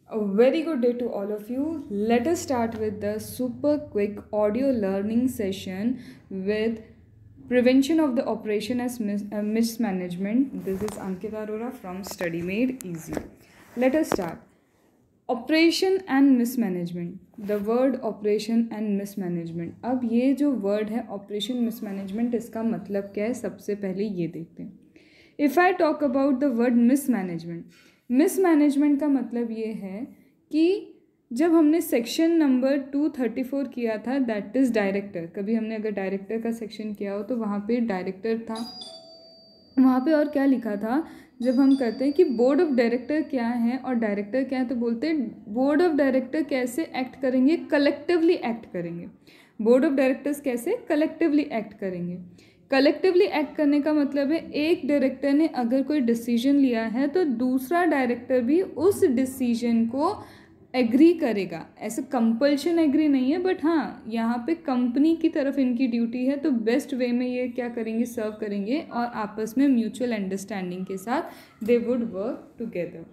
A very good day to all of you. Let us start with the super quick audio learning session with prevention of the operation as mismanagement. This is Ankita Arora from Study Made Easy. Let us start. Oppression and mismanagement. The word oppression and mismanagement. अब ये जो word है operation mismanagement, इसका मतलब क्या है सबसे पहले ये देखते हैं. If I talk about the word mismanagement, mismanagement का मतलब ये है कि जब हमने सेक्शन नंबर 234 किया था, दैट इज़ डायरेक्टर. कभी हमने अगर डायरेक्टर का सेक्शन किया हो तो वहाँ पे डायरेक्टर था, वहाँ पे और क्या लिखा था. जब हम कहते हैं कि बोर्ड ऑफ डायरेक्टर क्या है और डायरेक्टर क्या है, तो बोलते हैं बोर्ड ऑफ डायरेक्टर कैसे एक्ट करेंगे, कलेक्टिवली एक्ट करेंगे. बोर्ड ऑफ डायरेक्टर्स कैसे कलेक्टिवली एक्ट करेंगे. कलेक्टिवली एक्ट करने का मतलब है एक डायरेक्टर ने अगर कोई डिसीजन लिया है तो दूसरा डायरेक्टर भी उस डिसीजन को एग्री करेगा. ऐसे कंपल्शन एग्री नहीं है, बट हाँ यहाँ पे कंपनी की तरफ इनकी ड्यूटी है तो बेस्ट वे में ये क्या करेंगे, सर्व करेंगे और आपस में म्यूचुअल अंडरस्टैंडिंग के साथ दे वुड वर्क टुगेदर.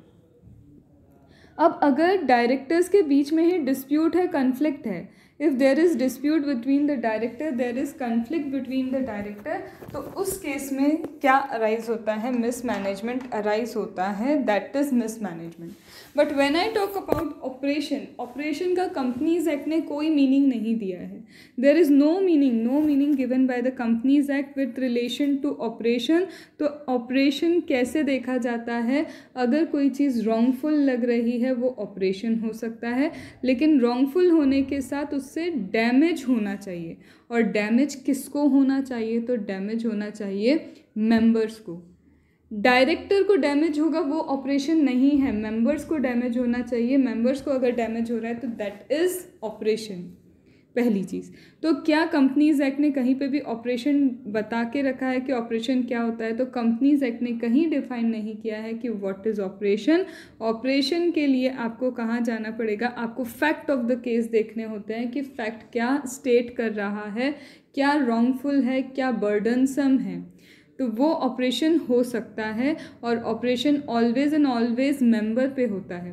अब अगर डायरेक्टर्स के बीच में ही डिस्प्यूट है, कन्फ्लिक्ट है, if there is dispute between the director, there is conflict between the director, तो उस केस में क्या अराइज होता है, मिसमैनेजमेंट अराइज होता है, that is mismanagement. But when I talk about oppression, oppression का कंपनीज एक्ट ने कोई मीनिंग नहीं दिया है. There is no meaning given by the companies act with relation to oppression. तो ऑपरेशन कैसे देखा जाता है, अगर कोई चीज़ रॉन्गफुल लग रही है वो ऑपरेशन हो सकता है, लेकिन रॉन्गफुल होने के साथ उससे डैमेज होना चाहिए. और डैमेज किसको होना चाहिए, तो डैमेज होना चाहिए मेंबर्स को. डायरेक्टर को डैमेज होगा वो ऑपरेशन नहीं है, मेंबर्स को डैमेज होना चाहिए. मेंबर्स को अगर डैमेज हो रहा है तो दैट इज़ ऑपरेशन. पहली चीज़. तो क्या कंपनीज एक्ट ने कहीं पे भी ऑपरेशन बता के रखा है कि ऑपरेशन क्या होता है, तो कंपनीज एक्ट ने कहीं डिफाइन नहीं किया है कि व्हाट इज़ ऑपरेशन. ऑपरेशन के लिए आपको कहाँ जाना पड़ेगा, आपको फैक्ट ऑफ द केस देखने होते हैं कि फैक्ट क्या स्टेट कर रहा है, क्या रॉन्गफुल है, क्या बर्डनसम है, तो वो ऑपरेशन हो सकता है. और oppression always and always member पे होता है.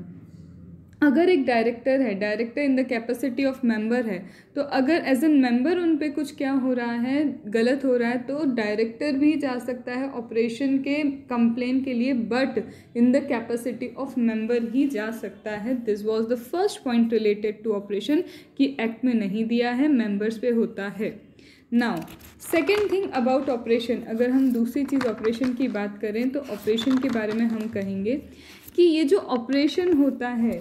अगर एक डायरेक्टर है, director in the capacity of member है, तो अगर एज एन मेंबर उन पे कुछ क्या हो रहा है, गलत हो रहा है, तो डायरेक्टर भी जा सकता है ऑपरेशन के कंप्लेन के लिए, but in the capacity of member ही जा सकता है. This was the first point related to oppression कि एक्ट में नहीं दिया है, मेंबर्स पे होता है. Now second thing about oppression, अगर हम दूसरी चीज़ ऑपरेशन की बात करें तो ऑपरेशन के बारे में हम कहेंगे कि ये जो ऑपरेशन होता है,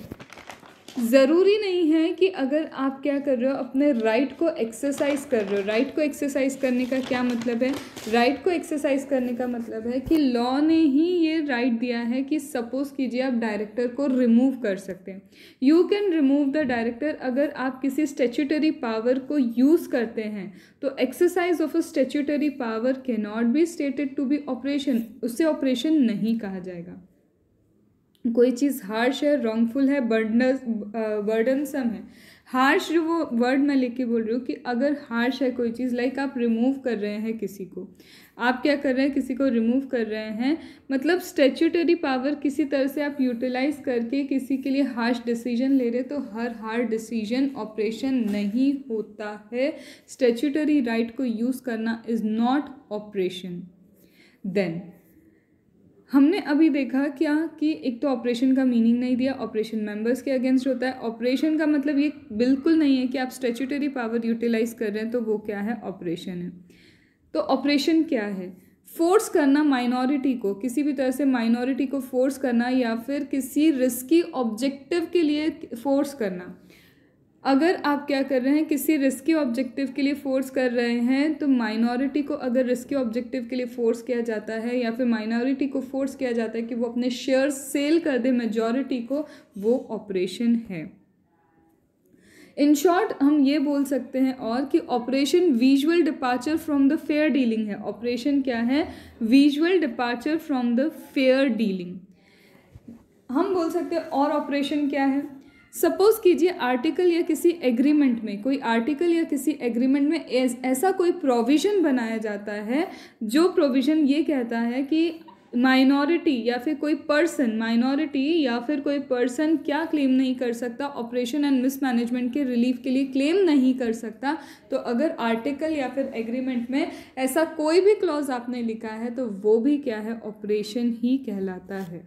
ज़रूरी नहीं है कि अगर आप क्या कर रहे हो, अपने राइट को एक्सरसाइज कर रहे हो. राइट को एक्सरसाइज करने का क्या मतलब है, राइट को एक्सरसाइज करने का मतलब है कि लॉ ने ही ये राइट दिया है कि सपोज कीजिए आप डायरेक्टर को रिमूव कर सकते हैं. You can remove the director. अगर आप किसी स्टैट्यूटरी पावर को यूज़ करते हैं तो exercise of a statutory power can not be stated to be oppression. उससे ऑपरेशन नहीं कहा जाएगा. कोई चीज़ हार्श है, रॉन्गफुल है, बर्डनसम है. हार्श जो वो वर्ड मैं लेके बोल रही हूँ कि अगर हार्श है कोई चीज़, लाइक आप रिमूव कर रहे हैं किसी को, आप क्या कर रहे हैं, किसी को रिमूव कर रहे हैं, मतलब स्टैट्यूटरी पावर किसी तरह से आप यूटिलाइज करके किसी के लिए हार्श डिसीजन ले रहे, तो हर हार्श डिसीजन ऑपरेशन नहीं होता है. स्टैट्यूटरी राइट को यूज़ करना इज़ नॉट ऑपरेशन. देन हमने अभी देखा क्या कि एक तो ऑपरेशन का मीनिंग नहीं दिया, ऑपरेशन मेंबर्स के अगेंस्ट होता है. ऑपरेशन का मतलब ये बिल्कुल नहीं है कि आप स्टैट्यूटरी पावर यूटिलाइज कर रहे हैं तो वो क्या है, ऑपरेशन है. तो ऑपरेशन क्या है, फोर्स करना माइनॉरिटी को, किसी भी तरह से माइनॉरिटी को फोर्स करना या फिर किसी रिस्की ऑब्जेक्टिव के लिए फोर्स करना. अगर आप क्या कर रहे हैं, किसी रिस्की ऑब्जेक्टिव के लिए फोर्स कर रहे हैं, तो माइनॉरिटी को अगर रिस्की ऑब्जेक्टिव के लिए फोर्स किया जाता है या फिर माइनॉरिटी को फोर्स किया जाता है कि वो अपने शेयर सेल कर दे मेजॉरिटी को, वो ऑपरेशन है. इन शॉर्ट हम ये बोल सकते हैं और कि oppression visual departure from the fair dealing है. ऑपरेशन क्या है, visual departure from the fair dealing. हम बोल सकते हैं और ऑपरेशन क्या है. सपोज कीजिए आर्टिकल या किसी एग्रीमेंट में, कोई आर्टिकल या किसी एग्रीमेंट में ऐसा कोई प्रोविज़न बनाया जाता है जो प्रोविज़न ये कहता है कि माइनॉरिटी या फिर कोई पर्सन, माइनॉरिटी या फिर कोई पर्सन क्या क्लेम नहीं कर सकता, ऑपरेशन एंड मिसमैनेजमेंट के रिलीफ के लिए क्लेम नहीं कर सकता। तो अगर आर्टिकल या फिर एग्रीमेंट में ऐसा कोई भी क्लॉज आपने लिखा है तो वो भी क्या है, ऑपरेशन ही कहलाता है।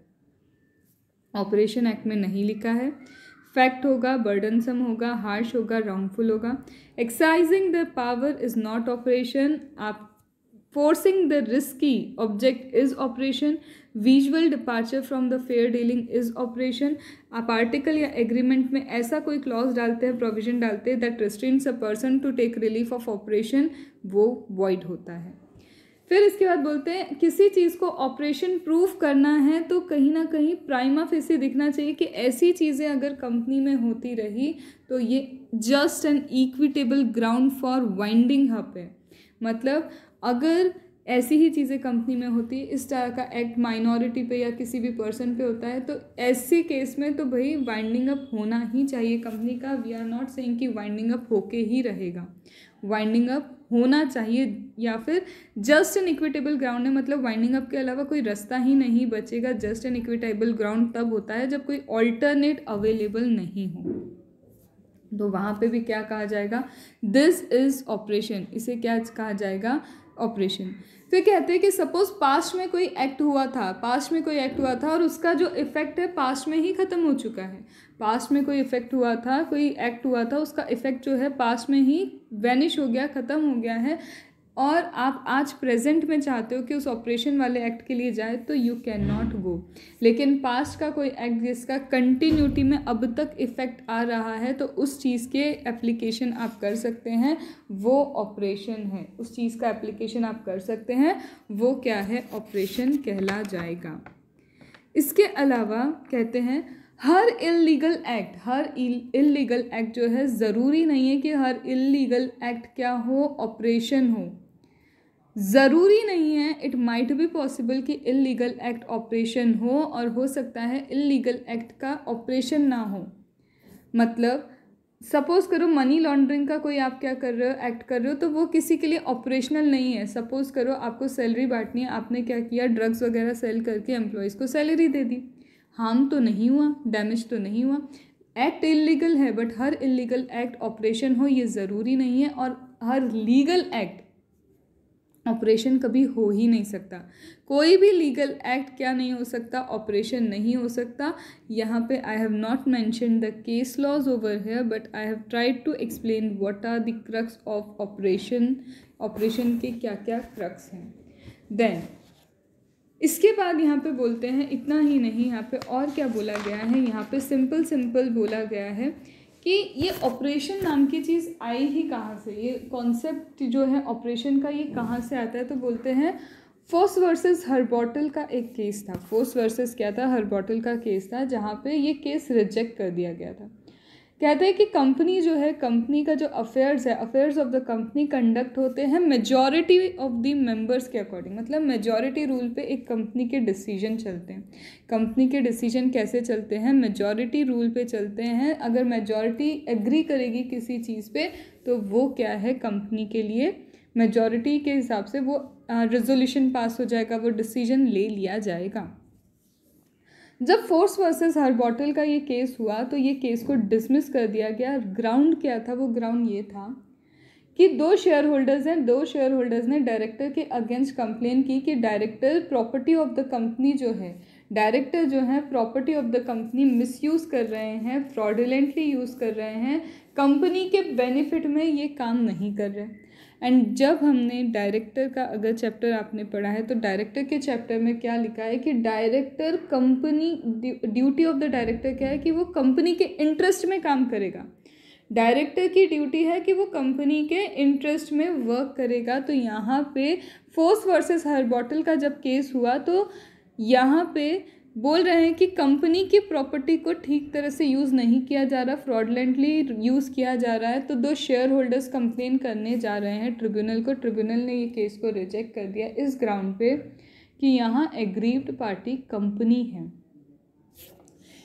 ऑपरेशन एक्ट में नहीं लिखा है, फैक्ट होगा, बर्डनसम होगा, हार्श होगा, रॉन्गफुल होगा। Exercising the power is not oppression, आप forcing the risky object is oppression, visual departure from the fair dealing is oppression. आप आर्टिकल या एग्रीमेंट में ऐसा कोई क्लॉज डालते हैं, प्रोविजन डालते हैं that restrains a person to take relief of oppression, वो वॉइड होता है। फिर इसके बाद बोलते हैं किसी चीज़ को ऑपरेशन प्रूफ करना है तो कहीं ना कहीं प्राइमा फेसी दिखना चाहिए कि ऐसी चीज़ें अगर कंपनी में होती रही तो ये just an equitable ground for winding up है। मतलब अगर ऐसी ही चीज़ें कंपनी में होती है, इस तरह का एक्ट माइनॉरिटी पे या किसी भी पर्सन पे होता है, तो ऐसे केस में तो भाई वाइंडिंग अप होना ही चाहिए कंपनी का। वी आर नॉट सेइंग कि वाइंडिंग अप होके ही रहेगा, वाइंडिंग अप होना चाहिए या फिर जस्ट एन इक्विटेबल ग्राउंड है, मतलब वाइंडिंग अप के अलावा कोई रास्ता ही नहीं बचेगा। जस्ट एन इक्विटेबल ग्राउंड तब होता है जब कोई ऑल्टरनेट अवेलेबल नहीं हो, तो वहाँ पे भी क्या कहा जाएगा, दिस इज ऑपरेशन, इसे क्या कहा जाएगा, ऑपरेशन। फिर कहते हैं कि सपोज पास्ट में कोई एक्ट हुआ था, पास्ट में कोई एक्ट हुआ था और उसका जो इफेक्ट है पास्ट में ही ख़त्म हो चुका है। पास्ट में कोई इफेक्ट हुआ था, कोई एक्ट हुआ था, उसका इफेक्ट जो है पास्ट में ही वैनिश हो गया, ख़त्म हो गया है, और आप आज प्रेजेंट में चाहते हो कि उस ऑपरेशन वाले एक्ट के लिए जाए तो यू कैन नॉट गो। लेकिन पास्ट का कोई एक्ट जिसका कंटिन्यूटी में अब तक इफेक्ट आ रहा है तो उस चीज़ के एप्लीकेशन आप कर सकते हैं, वो ऑपरेशन है। उस चीज़ का एप्लीकेशन आप कर सकते हैं, वो क्या है, ऑपरेशन कहला जाएगा। इसके अलावा कहते हैं हर इल्लीगल एक्ट जो है, ज़रूरी नहीं है कि हर इल्लीगल एक्ट क्या हो, ऑपरेशन हो, ज़रूरी नहीं है। इट माइट बी पॉसिबल कि इल्लीगल एक्ट ऑपरेशन हो और हो सकता है इल्लीगल एक्ट का ऑपरेशन ना हो। मतलब सपोज करो मनी लॉन्ड्रिंग का कोई आप क्या कर रहे हो, एक्ट कर रहे हो, तो वो किसी के लिए ऑपरेशनल नहीं है। सपोज करो आपको सैलरी बांटनी है, आपने क्या किया, ड्रग्स वगैरह सेल करके एम्प्लॉयज़ को सैलरी दे दी, हार्म तो नहीं हुआ, डैमेज तो नहीं हुआ, एक्ट इलीगल है। बट हर इलीगल एक्ट ऑपरेशन हो ये ज़रूरी नहीं है, और हर लीगल एक्ट ऑपरेशन कभी हो ही नहीं सकता। कोई भी लीगल एक्ट क्या नहीं हो सकता, ऑपरेशन नहीं हो सकता। यहाँ पे I have not mention the case laws over here, but I have tried to explain what are the crux of oppression, oppression के क्या क्या क्रक्स हैं। देन इसके बाद यहाँ पे बोलते हैं, इतना ही नहीं, यहाँ पे और क्या बोला गया है, यहाँ पे सिंपल बोला गया है कि ये ऑपरेशन नाम की चीज़ आई ही कहाँ से, ये कॉन्सेप्ट जो है ऑपरेशन का ये कहाँ से आता है। तो बोलते हैं फोर्स वर्सेस हर्बॉटल का एक केस था। फोर्स वर्सेस क्या था, हर्बॉटल का केस था, जहाँ पे ये केस रिजेक्ट कर दिया गया था। कहते हैं कि कंपनी जो है, कंपनी का जो अफेयर्स है, affairs of the company conduct होते हैं मेजॉरिटी ऑफ द मेंबर्स के अकॉर्डिंग। मतलब मेजॉरिटी रूल पे एक कंपनी के डिसीजन चलते हैं। कंपनी के डिसीजन कैसे चलते हैं, मेजॉरिटी रूल पे चलते हैं। अगर मेजॉरिटी एग्री करेगी किसी चीज़ पे तो वो क्या है, कंपनी के लिए मेजॉरिटी के हिसाब से वो रेजोल्यूशन पास हो जाएगा, वो डिसीजन ले लिया जाएगा। जब फोर्स वर्सेस हर्बॉटल का ये केस हुआ तो ये केस को डिसमिस कर दिया गया। ग्राउंड क्या था, वो ग्राउंड ये था कि दो शेयर होल्डर्स हैं, दो शेयर होल्डर्स ने डायरेक्टर के अगेंस्ट कंप्लेन की कि director property of the company जो है, डायरेक्टर जो है property of the company misuse कर रहे हैं, फ्रॉडुलेंटली यूज़ कर रहे हैं, कंपनी के बेनिफिट में ये काम नहीं कर रहे। एंड जब हमने डायरेक्टर का अगर चैप्टर आपने पढ़ा है तो डायरेक्टर के चैप्टर में क्या लिखा है कि director company, duty of the director क्या है कि वो कंपनी के इंटरेस्ट में काम करेगा। डायरेक्टर की ड्यूटी है कि वो कंपनी के इंटरेस्ट में वर्क करेगा। तो यहाँ पे फोर्स वर्सेस हर्बॉटल का जब केस हुआ तो यहाँ पे बोल रहे हैं कि कंपनी की प्रॉपर्टी को ठीक तरह से यूज़ नहीं किया जा रहा, फ्रॉडलेंटली यूज़ किया जा रहा है। तो दो शेयर होल्डर्स कंप्लेन करने जा रहे हैं ट्रिब्यूनल को। ट्रिब्यूनल ने ये केस को रिजेक्ट कर दिया इस ग्राउंड पे कि यहाँ एग्रीव्ड पार्टी कंपनी है।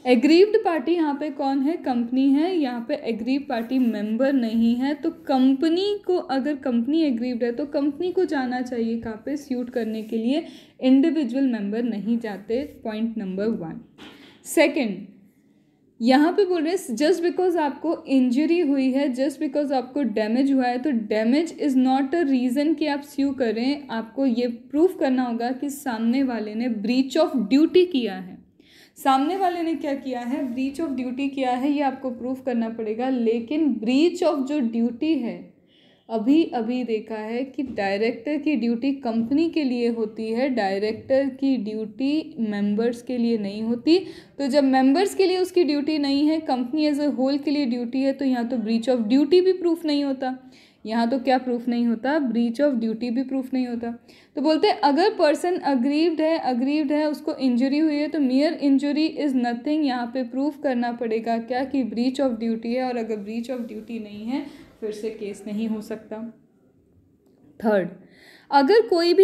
एग्रीव्ड पार्टी यहाँ पे कौन है? कंपनी है। यहाँ पे एग्रीव पार्टी मेंबर नहीं है, तो कंपनी को, अगर कंपनी एग्रीव्ड है तो कंपनी को जाना चाहिए कहाँ पे? सूट करने के लिए। इंडिविजुअल मेंबर नहीं जाते। Point number 1। सेकेंड, यहाँ पे बोल रहे हैं जस्ट बिकॉज आपको इंजरी हुई है, जस्ट बिकॉज आपको डैमेज हुआ है, तो damage is not a reason कि आप स्यू करें। आपको ये प्रूफ करना होगा कि सामने वाले ने ब्रीच ऑफ ड्यूटी किया है। सामने वाले ने क्या किया है? ब्रीच ऑफ ड्यूटी किया है, ये आपको प्रूफ करना पड़ेगा। लेकिन ब्रीच ऑफ जो ड्यूटी है, अभी अभी देखा है कि डायरेक्टर की ड्यूटी कंपनी के लिए होती है, डायरेक्टर की ड्यूटी मेंबर्स के लिए नहीं होती। तो जब मेंबर्स के लिए उसकी ड्यूटी नहीं है, कंपनी एज अ होल के लिए ड्यूटी है, तो यहाँ तो ब्रीच ऑफ ड्यूटी भी प्रूफ नहीं होता। यहाँ तो क्या प्रूफ नहीं होता? ब्रीच ऑफ ड्यूटी भी प्रूफ नहीं होता। तो बोलते हैं अगर पर्सन अग्रीव्ड है, उसको इंजरी हुई है, तो मियर इंजरी इज़ नथिंग। यहाँ पे प्रूफ करना पड़ेगा क्या? कि ब्रीच ऑफ ड्यूटी है, और अगर ब्रीच ऑफ ड्यूटी नहीं है फिर से केस नहीं हो सकता। थर्ड, अगर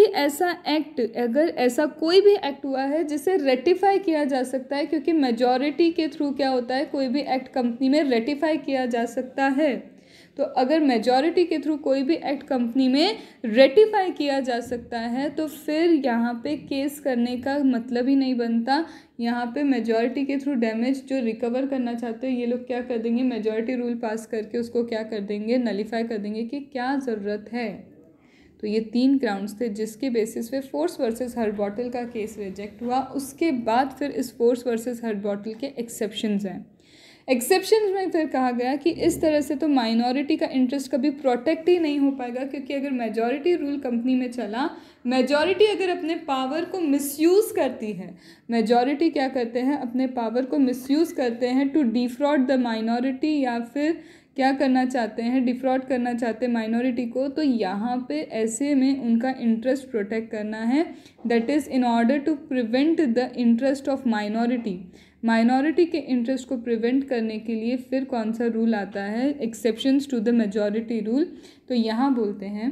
ऐसा कोई भी एक्ट हुआ है जिसे रेटिफाई किया जा सकता है, क्योंकि मेजॉरिटी के थ्रू क्या होता है, कोई भी एक्ट कंपनी में रेटिफाई किया जा सकता है। तो अगर मेजॉरिटी के थ्रू कोई भी एक्ट कंपनी में रेटिफाई किया जा सकता है, तो फिर यहाँ पे केस करने का मतलब ही नहीं बनता। यहाँ पे मेजॉरिटी के थ्रू डैमेज जो रिकवर करना चाहते हो, ये लोग क्या कर देंगे? मेजॉरिटी रूल पास करके उसको क्या कर देंगे? नलीफाई कर देंगे कि क्या ज़रूरत है। तो ये 3 ग्राउंड्स थे जिसके बेसिस पे फोर्स वर्सेस हर्टबॉटल का केस रिजेक्ट हुआ। उसके बाद फिर इस फोर्स वर्सेस हर्टबॉटल के एक्सेप्शंस हैं। एक्सेप्शंस में फिर कहा गया कि इस तरह से तो माइनॉरिटी का इंटरेस्ट कभी प्रोटेक्ट ही नहीं हो पाएगा, क्योंकि अगर मेजॉरिटी रूल कंपनी में चला, मेजॉरिटी अगर अपने पावर को मिसयूज़ करती है, मेजॉरिटी क्या करते हैं? अपने पावर को मिसयूज़ करते हैं टू डिफ्रॉड द माइनॉरिटी, या फिर क्या करना चाहते हैं? डिफ्रॉड करना चाहते हैं माइनॉरिटी को। तो यहाँ पे ऐसे में उनका इंटरेस्ट प्रोटेक्ट करना है, that is in order to prevent the interest of minority के इंटरेस्ट को प्रिवेंट करने के लिए फिर कौन सा रूल आता है? Exceptions to the majority rule. तो यहाँ बोलते हैं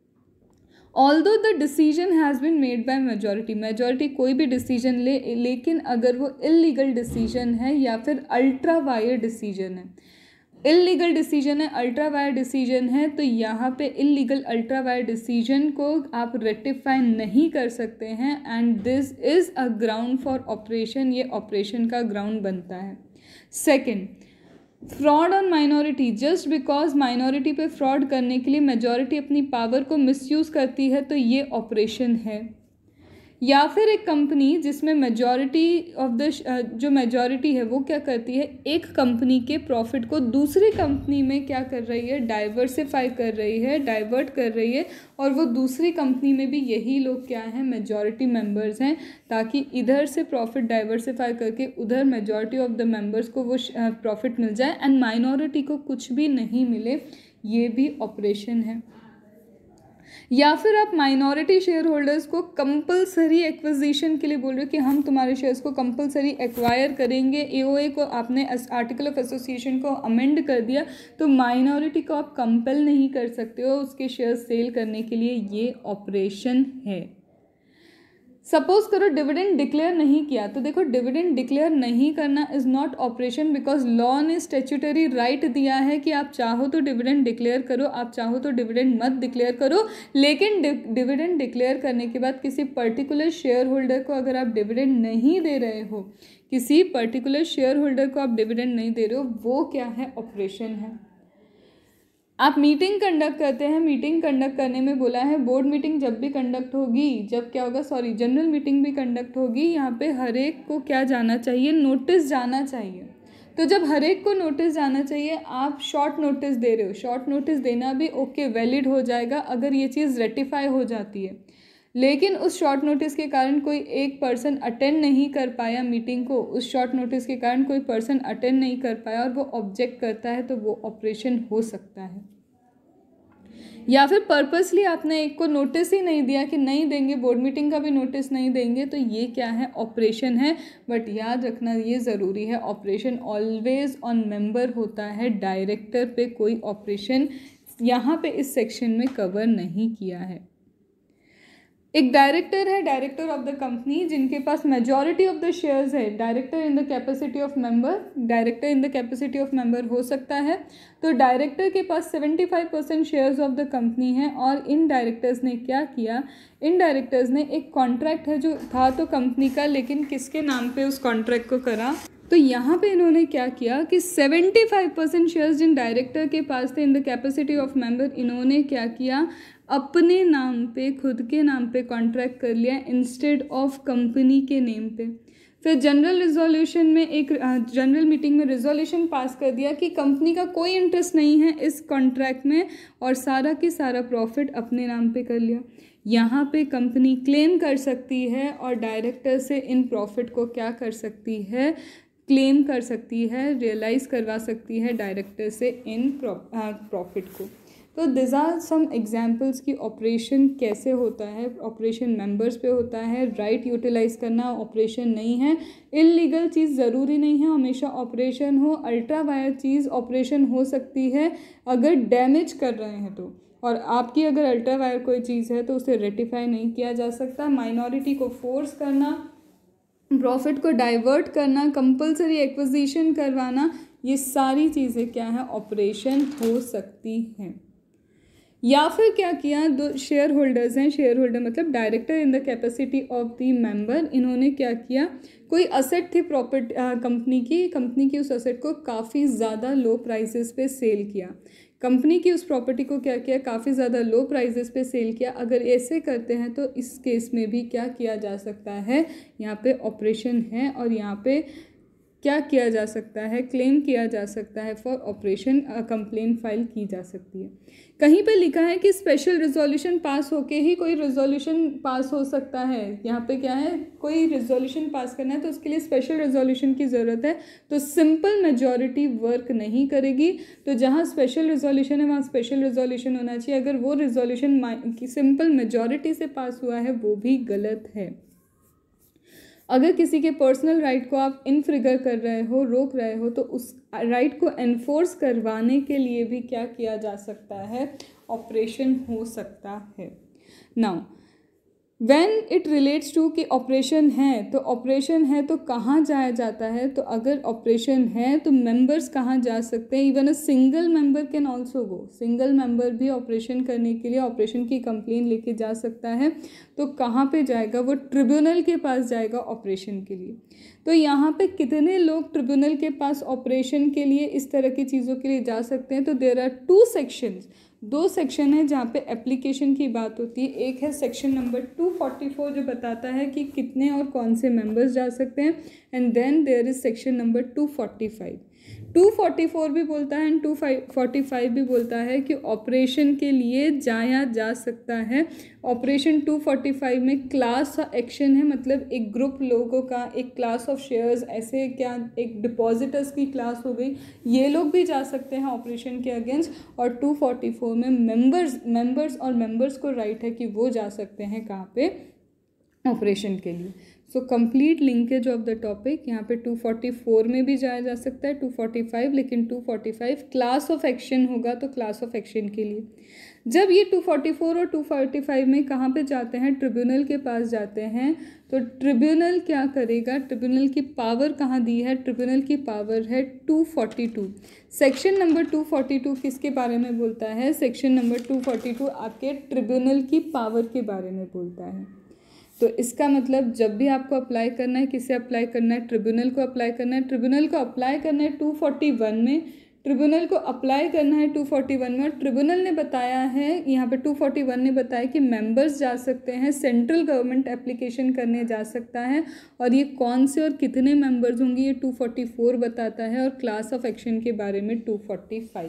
although the decision has been made by majority कोई भी डिसीजन लेकिन अगर वो इलीगल डिसीजन है या फिर अल्ट्रा वायर डिसीजन है, इलीगल डिसीजन है, अल्ट्रा वायर डिसीजन है, तो यहाँ पे इलीगल अल्ट्रा वायर डिसीजन को आप रेटिफाई नहीं कर सकते हैं, and this is a ground for oppression. ये ऑपरेशन का ग्राउंड बनता है। Second, fraud on minority, just because minority पे फ्रॉड करने के लिए मेजॉरिटी अपनी पावर को मिसयूज़ करती है, तो ये ऑपरेशन है। या फिर एक कंपनी जिसमें मेजॉरिटी ऑफ द जो मेजॉरिटी है वो क्या करती है? एक कंपनी के प्रॉफिट को दूसरी कंपनी में क्या कर रही है? डाइवर्सिफाई कर रही है, डाइवर्ट कर रही है, और वो दूसरी कंपनी में भी यही लोग क्या हैं? मेजॉरिटी मेंबर्स हैं, ताकि इधर से प्रॉफिट डाइवर्सिफाई करके उधर मेजॉरिटी ऑफ द मेंबर्स को वो प्रॉफिट मिल जाए एंड माइनॉरिटी को कुछ भी नहीं मिले। ये भी ऑपरेशन है। या फिर आप माइनॉरिटी शेयर होल्डर्स को कंपलसरी एक्विजिशन के लिए बोल रहे हो कि हम तुम्हारे शेयर्स को कंपलसरी एक्वायर करेंगे। एओए को आपने आर्टिकल ऑफ एसोसिएशन को अमेंड कर दिया, तो माइनॉरिटी को आप कंपेल नहीं कर सकते हो उसके शेयर्स सेल करने के लिए। ये ऑपरेशन है। सपोज करो डिविडेंड डिक्लेयर नहीं किया, तो देखो डिविडेंड डिक्लेयर नहीं करना is not oppression, because law ने स्टैट्यूटरी राइट दिया है कि आप चाहो तो डिविडेंड डिक्लेयर करो, आप चाहो तो डिविडेंड मत डिक्लेयर करो। लेकिन डिविडेंड डिक्लेयर करने के बाद किसी पर्टिकुलर शेयर होल्डर को अगर आप डिविडेंड नहीं दे रहे हो, किसी पर्टिकुलर शेयर होल्डर को आप डिविडेंड नहीं दे रहे हो, वो क्या है? ऑपरेशन है। आप मीटिंग कंडक्ट करते हैं, मीटिंग कंडक्ट करने में बोला है बोर्ड मीटिंग जब भी कंडक्ट होगी, जब क्या होगा, जनरल मीटिंग भी कंडक्ट होगी, यहाँ पे हर एक को क्या जाना चाहिए? नोटिस जाना चाहिए। तो जब हर एक को नोटिस जाना चाहिए, आप शॉर्ट नोटिस दे रहे हो, शॉर्ट नोटिस देना भी ओके वैलिड हो जाएगा अगर ये चीज़ रेटिफाई हो जाती है। लेकिन उस शॉर्ट नोटिस के कारण कोई एक पर्सन अटेंड नहीं कर पाया मीटिंग को, उस शॉर्ट नोटिस के कारण कोई पर्सन अटेंड नहीं कर पाया और वो ऑब्जेक्ट करता है, तो वो ऑपरेशन हो सकता है। या फिर पर्पसली आपने एक को नोटिस ही नहीं दिया कि नहीं देंगे, बोर्ड मीटिंग का भी नोटिस नहीं देंगे, तो ये क्या है? ऑपरेशन है। बट याद रखना ये ज़रूरी है, ऑपरेशन ऑलवेज ऑन मेंबर होता है, डायरेक्टर पे कोई ऑपरेशन यहाँ पे इस सेक्शन में कवर नहीं किया है। एक डायरेक्टर है, डायरेक्टर ऑफ द कंपनी, जिनके पास मेजॉरिटी ऑफ द शेयर्स है। Director in the capacity of member, director in the capacity of member हो सकता है। तो डायरेक्टर के पास 75% शेयर्स ऑफ द कंपनी है और इन डायरेक्टर्स ने क्या किया, इन डायरेक्टर्स ने एक कॉन्ट्रैक्ट है जो था तो कंपनी का, लेकिन किसके नाम पे उस कॉन्ट्रैक्ट को करा, तो यहाँ पे इन्होंने क्या किया कि 75% शेयर्स जिन डायरेक्टर के पास थे in the capacity of member, इन्होंने क्या किया, अपने नाम पे, खुद के नाम पे कॉन्ट्रैक्ट कर लिया इंस्टेड ऑफ कंपनी के नेम पे। फिर जनरल रिजोल्यूशन में, एक जनरल मीटिंग में रिजोल्यूशन पास कर दिया कि कंपनी का कोई इंटरेस्ट नहीं है इस कॉन्ट्रैक्ट में और सारा की सारा प्रॉफिट अपने नाम पे कर लिया। यहाँ पे कंपनी क्लेम कर सकती है और डायरेक्टर से इन प्रॉफिट को क्या कर सकती है, क्लेम कर सकती है, रियलाइज़ करवा सकती है डायरेक्टर से इन प्रॉफिट को। तो दिस आर सम एग्जाम्पल्स कि ऑपरेशन कैसे होता है। ऑपरेशन मेंबर्स पे होता है, राइट यूटिलाइज करना ऑपरेशन नहीं है, इलीगल चीज़ ज़रूरी नहीं है हमेशा ऑपरेशन हो, अल्ट्रा वायर चीज़ ऑपरेशन हो सकती है अगर डैमेज कर रहे हैं तो, और आपकी अगर अल्ट्रा वायर कोई चीज़ है तो उसे रेटिफाई नहीं किया जा सकता। माइनॉरिटी को फोर्स करना, प्रॉफिट को डाइवर्ट करना, कंपलसरी एक्विजिशन करवाना, ये सारी चीज़ें क्या है, ऑपरेशन हो सकती हैं। या फिर क्या किया, दो शेयर होल्डर्स हैं, शेयर होल्डर मतलब director in the capacity of the member, इन्होंने क्या किया, कोई असेट थी प्रॉपर्टी कंपनी की उस असेट को काफ़ी ज़्यादा लो प्राइसेस पे सेल किया, कंपनी की उस प्रॉपर्टी को क्या किया, काफ़ी ज़्यादा लो प्राइसेस पे सेल किया। अगर ऐसे करते हैं तो इस केस में भी क्या किया जा सकता है, यहाँ पे ऑपरेशन है और यहाँ पे क्या किया जा सकता है, क्लेम किया जा सकता है फॉर ऑपरेशन, कंप्लेन फाइल की जा सकती है। कहीं पे लिखा है कि स्पेशल रिजोल्यूशन पास होके ही कोई रिजोल्यूशन पास हो सकता है। यहाँ पे क्या है, कोई रिजोल्यूशन पास करना है तो उसके लिए स्पेशल रिजोल्यूशन की ज़रूरत है, तो सिंपल मेजॉरिटी वर्क नहीं करेगी। तो जहाँ स्पेशल रिजोल्यूशन है वहाँ स्पेशल रिजोल्यूशन होना चाहिए, अगर वो रिजोल्यूशन सिंपल मेजॉरिटी से पास हुआ है वो भी गलत है। अगर किसी के पर्सनल राइट को आप इनफ्रिगर कर रहे हो, रोक रहे हो, तो उस राइट को एनफोर्स करवाने के लिए भी क्या किया जा सकता है, ऑपरेशन हो सकता है। Now when it relates to कि ऑपरेशन है, तो ऑपरेशन है तो कहाँ जाया जाता है, तो अगर ऑपरेशन है तो मेंबर्स कहाँ जा सकते हैं, even a single member can also go, single member भी ऑपरेशन करने के लिए ऑपरेशन की कंप्लेन लेके जा सकता है। तो कहाँ पे जाएगा, वो ट्रिब्यूनल के पास जाएगा ऑपरेशन के लिए। तो यहाँ पे कितने लोग ट्रिब्यूनल के पास ऑपरेशन के लिए इस तरह की चीज़ों के लिए जा सकते हैं, तो देयर आर 2 सेक्शंस, 2 सेक्शन है जहाँ पे एप्लीकेशन की बात होती है। एक है सेक्शन नंबर 244 जो बताता है कि कितने और कौन से मेंबर्स जा सकते हैं, and then there is section number 245। 244 भी बोलता है एंड 245 भी बोलता है कि ऑपरेशन के लिए जाया जा सकता है। ऑपरेशन 245 में क्लास एक्शन है, मतलब एक ग्रुप लोगों का, एक क्लास ऑफ शेयर्स, ऐसे क्या एक डिपॉजिटर्स की क्लास हो गई, ये लोग भी जा सकते हैं ऑपरेशन के अगेंस्ट। और 244 में मेंबर्स को राइट है कि वो जा सकते हैं कहाँ पे, ऑपरेशन के लिए। So complete linkage of the topic, यहाँ पे 244 में भी जाया जा सकता है, 245, लेकिन 245 क्लास ऑफ एक्शन होगा, तो क्लास ऑफ एक्शन के लिए जब ये 244 और 245 में कहाँ पे जाते हैं, ट्रिब्यूनल के पास जाते हैं। तो ट्रिब्यूनल क्या करेगा, ट्रिब्यूनल की पावर कहाँ दी है, ट्रिब्यूनल की पावर है 242। सेक्शन नंबर 242 किसके बारे में बोलता है, सेक्शन नंबर 242 आपके ट्रिब्यूनल की पावर के बारे में बोलता है। तो इसका मतलब जब भी आपको अप्लाई करना है, किसे अप्लाई करना है, ट्रिब्यूनल को अप्लाई करना है। ट्रिब्यूनल को अप्लाई करना है 241 में, ट्रिब्यूनल को अप्लाई करना है 241 में। और ट्रिब्यूनल ने बताया है, यहाँ पे 241 ने बताया कि मेंबर्स जा सकते हैं, सेंट्रल गवर्नमेंट एप्लीकेशन करने जा सकता है, और ये कौन से और कितने मेंबर्स होंगे ये 244 बताता है, और क्लास ऑफ एक्शन के बारे में 245।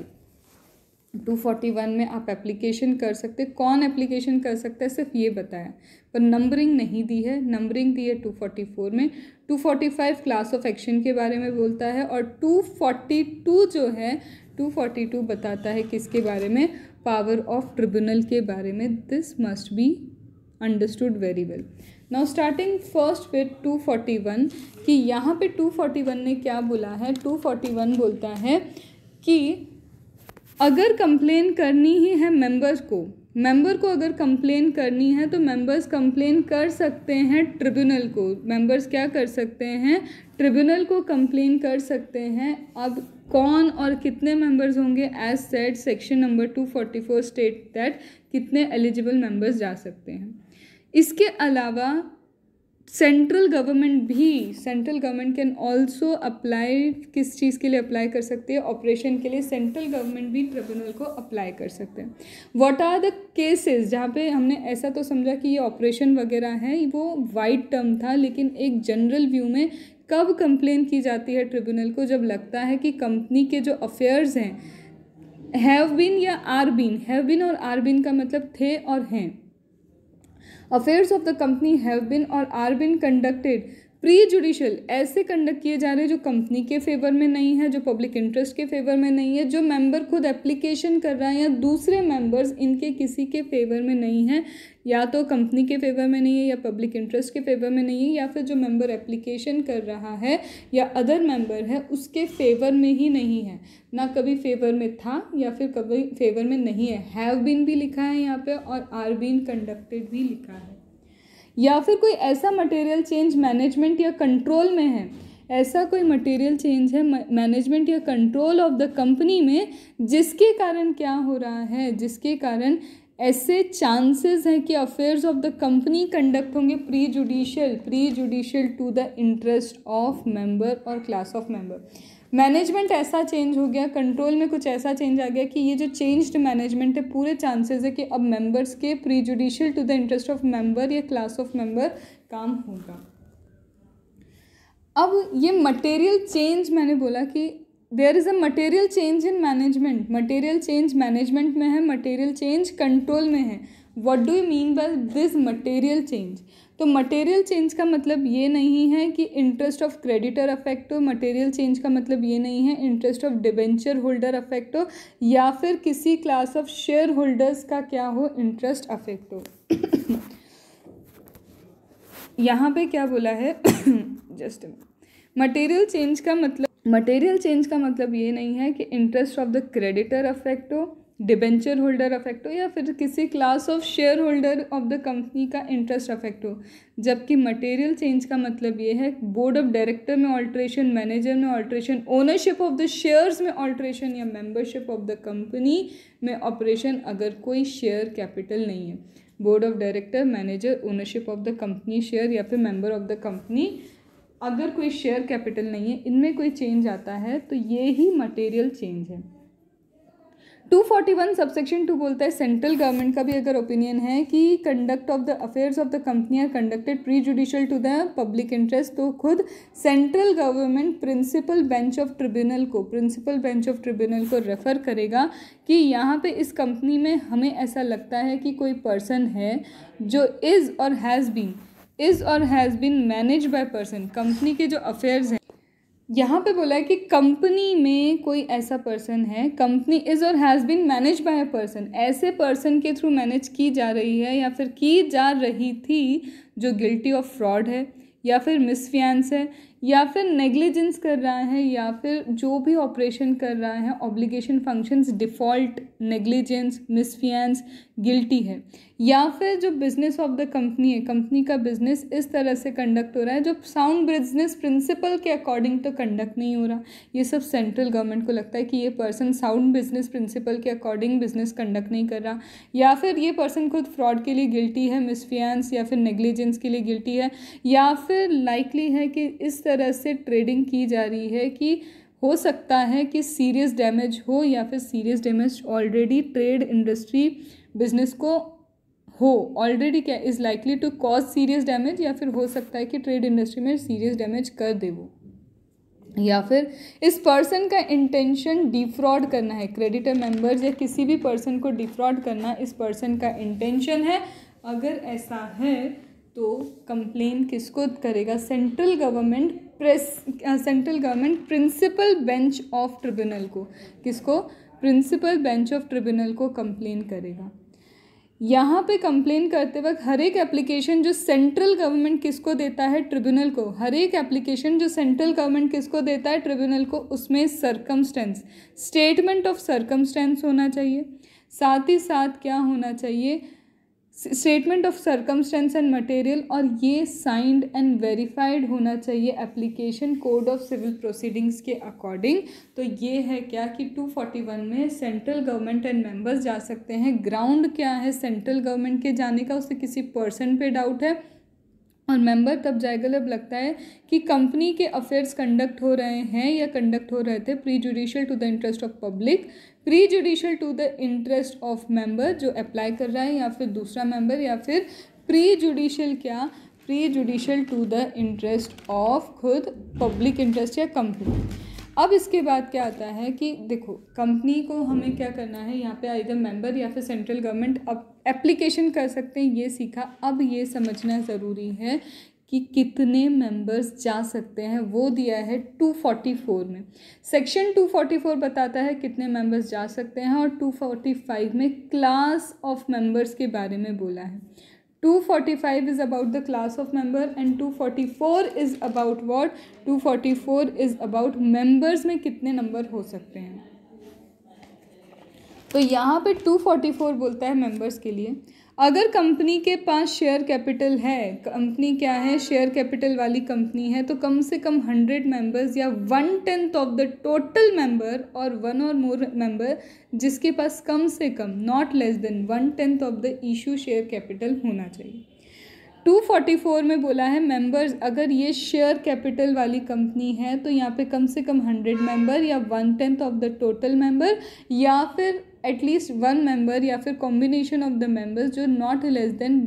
241 में आप एप्लीकेशन कर सकते, कौन एप्लीकेशन कर सकता है सिर्फ ये बताया, पर नंबरिंग नहीं दी है, नंबरिंग दी है 244 में। 245 क्लास ऑफ एक्शन के बारे में बोलता है, और 242 जो है 242 बताता है किसके बारे में, पावर ऑफ ट्रिब्यूनल के बारे में। This must be understood very well. Now starting first with 241 कि यहाँ पे 241 ने क्या बोला है, 241 बोलता है कि अगर कंप्लेन करनी ही है मेंबर्स को, मेंबर को अगर कंप्लेन करनी है तो मेंबर्स कंप्लेन कर सकते हैं ट्रिब्यूनल को। मेंबर्स क्या कर सकते हैं, ट्रिब्यूनल को कंप्लेन कर सकते हैं। अब कौन और कितने मेंबर्स होंगे, as said section number 244 state that कितने एलिजिबल मेंबर्स जा सकते हैं। इसके अलावा central government can also apply, किस चीज़ के लिए अप्लाई कर सकती है, ऑपरेशन के लिए सेंट्रल गवर्नमेंट भी ट्रिब्यूनल को अप्लाई कर सकते हैं। व्हाट आर द केसेस, जहाँ पे हमने ऐसा तो समझा कि ये ऑपरेशन वगैरह है, वो वाइड टर्म था, लेकिन एक जनरल व्यू में कब कंप्लेन की जाती है ट्रिब्यूनल को, जब लगता है कि कंपनी के जो अफेयर्स हैं हैव बीन या आर बीन, हैव बीन और आर बीन का मतलब थे और हैं, affairs of the company have been और are been conducted prejudicial, ऐसे कंडक्ट किए जा रहे हैं जो कंपनी के फेवर में नहीं है, जो पब्लिक इंटरेस्ट के फेवर में नहीं है, जो मेंबर खुद एप्लीकेशन कर रहा है या दूसरे मेंबर्स इनके किसी के फेवर में नहीं है, या तो कंपनी के फेवर में नहीं है या पब्लिक इंटरेस्ट के फेवर में नहीं है, या फिर जो मेंबर एप्लीकेशन कर रहा है या अदर मेंबर है उसके फेवर में ही नहीं है, ना कभी फेवर में था या फिर कभी फेवर में नहीं है। हैव बीन भी लिखा है यहाँ पे और आर बीन कंडक्टेड भी लिखा है। या फिर कोई ऐसा मटेरियल चेंज मैनेजमेंट या कंट्रोल में है, ऐसा कोई मटेरियल चेंज है मैनेजमेंट या कंट्रोल ऑफ द कंपनी में, जिसके कारण क्या हो रहा है, जिसके कारण ऐसे चांसेस हैं कि affairs of the company conduct होंगे prejudicial to the interest of member और क्लास ऑफ मेंबर। मैनेजमेंट ऐसा चेंज हो गया, कंट्रोल में कुछ ऐसा चेंज आ गया कि ये जो चेंज्ड मैनेजमेंट है, पूरे चांसेस है कि अब मेंबर्स के prejudicial to the interest of member या क्लास ऑफ मेंबर काम होगा। अब ये मटेरियल चेंज, मैंने बोला कि there is a material change in management, material change management में है, मटेरियल चेंज कंट्रोल में है। What do you mean by this material change? तो मटेरियल चेंज का मतलब ये नहीं है कि इंटरेस्ट ऑफ क्रेडिटर अफेक्ट हो, मटेरियल चेंज का मतलब ये नहीं है interest of debenture holder affect हो, या फिर किसी क्लास ऑफ शेयर होल्डर्स का क्या हो, इंटरेस्ट अफेक्ट हो। यहाँ पे क्या बोला है जस्ट मटेरियल चेंज का मतलब ये नहीं है कि interest of the creditor affect हो, डिबेंचर होल्डर अफेक्ट हो, या फिर किसी class of share holder of the company का इंटरेस्ट अफेक्ट हो। जबकि मटेरियल चेंज का मतलब ये है बोर्ड ऑफ डायरेक्टर में ऑल्ट्रेशन, मैनेजर में alteration, ownership of the shares में ऑल्ट्रेशन, या मेंबरशिप ऑफ द कंपनी में ऑपरेशन अगर कोई शेयर कैपिटल नहीं है। Board of director, manager, ownership of the company share या फिर मेंबर ऑफ द कंपनी, अगर कोई शेयर कैपिटल नहीं है, इनमें कोई चेंज आता है तो ये ही मटेरियल चेंज है। 241 सबसेक्शन 2 बोलता है सेंट्रल गवर्नमेंट का भी अगर ओपिनियन है कि conduct of the affairs of the company are conducted prejudicial to the public interest, तो खुद central government principal bench of tribunal को रेफर करेगा कि यहाँ पे इस कंपनी में हमें ऐसा लगता है कि कोई पर्सन है जो इज़ और has been manage by person, company के जो अफेयर्स हैं, यहाँ पे बोला है कि कंपनी में कोई ऐसा पर्सन है, कंपनी इज़ और has been manage by a person, ऐसे पर्सन के थ्रू मैनेज की जा रही है या फिर की जा रही थी जो गिल्टी ऑफ फ्रॉड है या फिर मिसफियांस है या फिर नेग्लिजेंस कर रहा है या फिर जो भी ऑपरेशन कर रहा है obligation functions, default, negligence, misfeasance, guilty है, या फिर जो बिजनेस ऑफ द कंपनी है, कंपनी का बिजनेस इस तरह से कंडक्ट हो रहा है जो साउंड बिजनेस प्रिंसिपल के अकॉर्डिंग तो कंडक्ट नहीं हो रहा। ये सब सेंट्रल गवर्नमेंट को लगता है कि ये पर्सन साउंड बिजनेस प्रिंसिपल के अकॉर्डिंग बिजनेस कंडक्ट नहीं कर रहा, या फिर ये पर्सन खुद फ्रॉड के लिए गिल्टी है, मिसफियांस या फिर नेग्लिजेंस के लिए गिल्टी है, या फिर लाइकली है कि इस तरह से ट्रेडिंग की जा रही है कि हो सकता है कि सीरियस डैमेज हो या फिर serious damage already trade industry business को हो, ऑलरेडी क्या is likely to cause serious damage, या फिर हो सकता है कि ट्रेड इंडस्ट्री में सीरियस डैमेज कर दे वो, या फिर इस पर्सन का इंटेंशन डिफ्रॉड करना है, क्रेडिटर मेंबर्स या किसी भी पर्सन को डिफ्रॉड करना इस पर्सन का इंटेंशन है। अगर ऐसा है तो कंप्लेन किसको करेगा? Central government principal bench of tribunal को, किसको? प्रिंसिपल बेंच ऑफ ट्रिब्यूनल को कंप्लेन करेगा। यहाँ पे कंप्लेन करते वक्त हर एक एप्लीकेशन जो सेंट्रल गवर्नमेंट किसको देता है, ट्रिब्यूनल को, हर एक एप्लीकेशन जो सेंट्रल गवर्नमेंट किसको देता है, ट्रिब्यूनल को, उसमें सर्कमस्टेंस, स्टेटमेंट ऑफ सर्कमस्टेंस होना चाहिए। साथ ही साथ क्या होना चाहिए, statement of circumstances and material, और ये साइंड एंड वेरीफाइड होना चाहिए application code of civil proceedings के अकॉर्डिंग। तो ये है क्या कि 241 में सेंट्रल गवर्नमेंट एंड मेंबर्स जा सकते हैं। ग्राउंड क्या है सेंट्रल गवर्नमेंट के जाने का, उससे किसी पर्सन पे डाउट है, और मेंबर तब जाएगा जब लगता है कि कंपनी के अफेयर्स कंडक्ट हो रहे हैं या कंडक्ट हो रहे थे prejudicial to the interest of public, prejudicial to the interest of member जो अप्लाई कर रहा है, या फिर दूसरा मेंबर, या फिर प्री जुडिशियल क्या, prejudicial to the interest of खुद पब्लिक इंटरेस्ट या कंपनी। अब इसके बाद क्या आता है कि देखो कंपनी को हमें क्या करना है, यहाँ पे आइदर मेंबर या फिर सेंट्रल गवर्नमेंट अब एप्लीकेशन कर सकते हैं, ये सीखा। अब ये समझना ज़रूरी है कि कितने मेंबर्स जा सकते हैं, वो दिया है 244 में। सेक्शन 244 बताता है कितने मेंबर्स जा सकते हैं, और 245 में क्लास ऑफ मेंबर्स के बारे में बोला है। 245 is about the class of member and 244 is about what, 244 is about members में कितने नंबर हो सकते हैं। तो यहाँ पे 244 बोलता है मेंबर्स के लिए, अगर कंपनी के पास शेयर कैपिटल है, कंपनी क्या है, शेयर कैपिटल वाली कंपनी है, तो कम से कम 100 मेंबर्स या 1/10 ऑफ द टोटल मेंबर, और 1 और मोर मेंबर जिसके पास कम से कम not less than 1/10 of the issue share capital होना चाहिए। 244 में बोला है मेंबर्स, अगर ये शेयर कैपिटल वाली कंपनी है तो यहाँ पे कम से कम 100 मेंबर या 1/10 ऑफ द टोटल मेंबर, या फिर एटलीस्ट 1 मेंबर, या फिर कॉम्बिनेशन ऑफ द मेंबर्स जो not less than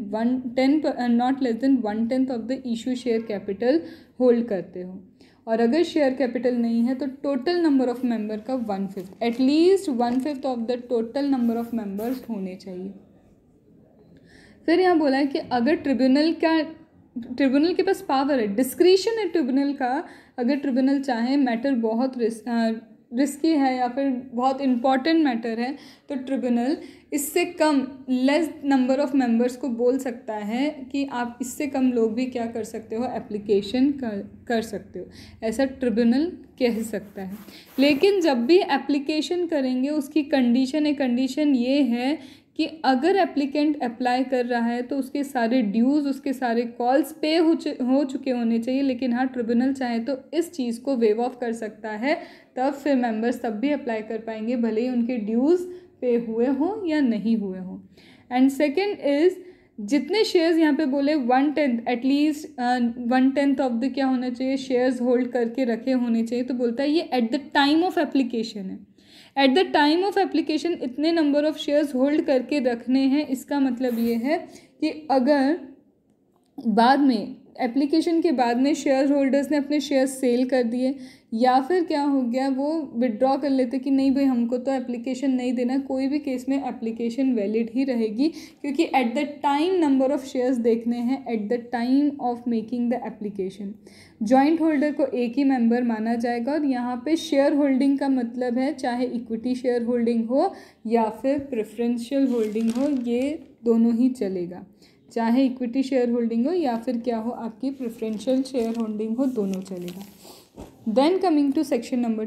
1/10 of the issue share capital hold करते हो। और अगर शेयर कैपिटल नहीं है तो टोटल नंबर ऑफ मेंबर का 1/5, at least 1/5 of the total number of members होने चाहिए। फिर यहाँ बोला है कि अगर ट्रिब्यूनल के पास पावर है, डिस्क्रिशन है ट्रिब्यूनल का, अगर ट्रिब्यूनल चाहे मैटर बहुत रिस्की है या फिर बहुत इम्पॉर्टेंट मैटर है, तो ट्रिब्यूनल इससे कम लेस नंबर ऑफ मेंबर्स को बोल सकता है कि आप इससे कम लोग भी क्या कर सकते हो, एप्लीकेशन कर सकते हो, ऐसा ट्रिब्यूनल कह सकता है। लेकिन जब भी एप्लीकेशन करेंगे उसकी कंडीशन ये है कि अगर एप्लीकेंट अप्लाई कर रहा है तो उसके सारे ड्यूज़, उसके सारे कॉल्स पे हो चुके होने चाहिए। लेकिन हाँ, ट्रिब्यूनल चाहे तो इस चीज़ को वेव ऑफ कर सकता है, तब फिर मेंबर्स तब भी अप्लाई कर पाएंगे भले ही उनके ड्यूज़ पे हुए हों या नहीं हुए हों। एंड सेकेंड इज़, जितने शेयर्स यहाँ पे बोले 1/10, एटलीस्ट 1/10 ऑफ द क्या होना चाहिए, शेयर्स होल्ड करके रखे होने चाहिए। तो बोलता है ये at the time of application है, at the time of application इतने नंबर ऑफ शेयर्स होल्ड करके रखने हैं। इसका मतलब ये है कि अगर बाद में एप्लीकेशन के बाद में शेयर होल्डर्स ने अपने शेयर्स सेल कर दिए, या फिर क्या हो गया वो विड्रॉ कर लेते कि नहीं भाई हमको तो एप्लीकेशन नहीं देना, कोई भी केस में एप्लीकेशन वैलिड ही रहेगी, क्योंकि at the time number of shares देखने हैं, at the time of making the application. Joint holder को एक ही मेंबर माना जाएगा, और यहाँ पे शेयर होल्डिंग का मतलब है चाहे इक्विटी शेयर होल्डिंग हो या फिर प्रेफरेंशियल होल्डिंग हो, ये दोनों ही चलेगा, चाहे इक्विटी शेयर होल्डिंग हो या फिर क्या हो, आपकी प्रेफरेंशियल शेयर होल्डिंग हो, दोनों चलेगा। Then coming to section number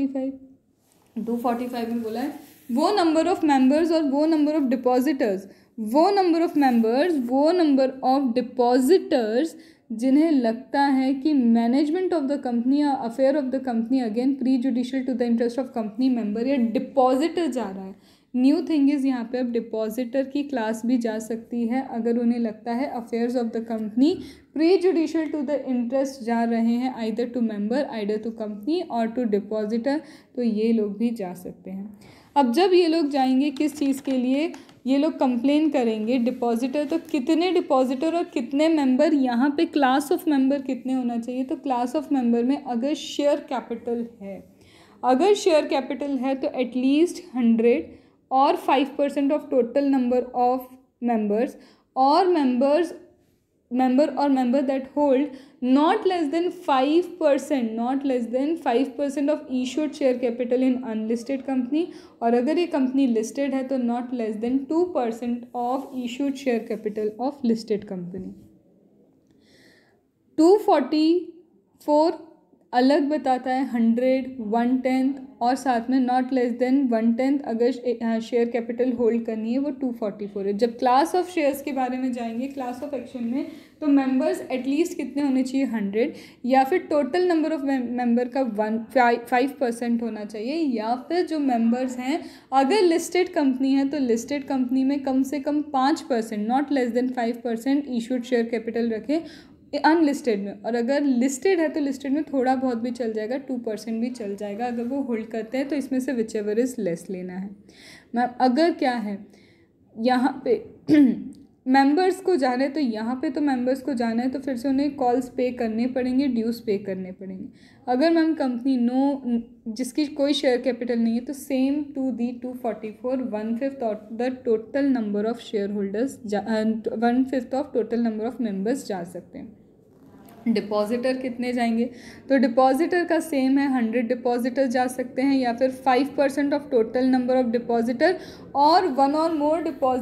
245 में बोला है वो नंबर ऑफ मेंबर्स और वो नंबर ऑफ डिपॉजिटर्स, वो नंबर ऑफ मेंबर्स, वो नंबर ऑफ डिपॉजिटर्स जिन्हें लगता है कि मैनेजमेंट ऑफ द कंपनी या affair of the company again prejudicial to the interest of company member या डिपॉजिटर जा रहा है। न्यू थिंग इज़ यहाँ पे अब डिपॉजिटर की क्लास भी जा सकती है अगर उन्हें लगता है affairs of the company prejudicial to the interest जा रहे हैं, either to member, either to company और टू डिपॉजिटर, तो ये लोग भी जा सकते हैं। अब जब ये लोग जाएंगे किस चीज़ के लिए, ये लोग कंप्लेन करेंगे डिपॉजिटर, तो कितने डिपॉजिटर और कितने मेंबर, यहाँ पे क्लास ऑफ मेंबर कितने होना चाहिए, तो क्लास ऑफ मेंबर में अगर शेयर कैपिटल है, अगर शेयर कैपिटल है तो एटलीस्ट 100 और 5% of total number of members, और members member or member that hold not less than 5% of issued share capital in unlisted company, और अगर ये कंपनी लिस्टेड है तो not less than 2% of issued share capital of listed company. 244 अलग बताता है 100, 1/10 और साथ में नॉट लेस देन 1/10 अगर शेयर कैपिटल होल्ड करनी है वो 244 है. जब क्लास ऑफ शेयर्स के बारे में जाएंगे क्लास ऑफ एक्शन में तो मेंबर्स एटलीस्ट कितने होने चाहिए 100, या फिर टोटल नंबर ऑफ मेंबर का 5% होना चाहिए, या फिर जो मेंबर्स हैं अगर लिस्टेड कंपनी है तो लिस्टेड कंपनी में कम से कम 5% not less than 5% issued share capital रखें अनलिस्टेड में, और अगर लिस्टेड है तो लिस्टेड में थोड़ा बहुत भी चल जाएगा, 2% भी चल जाएगा अगर वो होल्ड करते हैं तो इसमें से विच एवर इज़ लेस लेना है. मैम अगर क्या है यहाँ पे मेंबर्स को जाना है तो यहाँ पे तो मेंबर्स को जाना है तो फिर से उन्हें कॉल्स पे करने पड़ेंगे, ड्यूज पे करने पड़ेंगे. अगर मैम कंपनी जिसकी कोई शेयर कैपिटल नहीं है तो same to the 244 1/5 of the total number of share holders 1/5 of total number of members जा सकते हैं. डिपॉजिटर कितने जाएंगे तो डिपॉजिटर का सेम है 100 डिपॉजिटर जा सकते हैं, या फिर 5% of total number of depositor और वन और मोर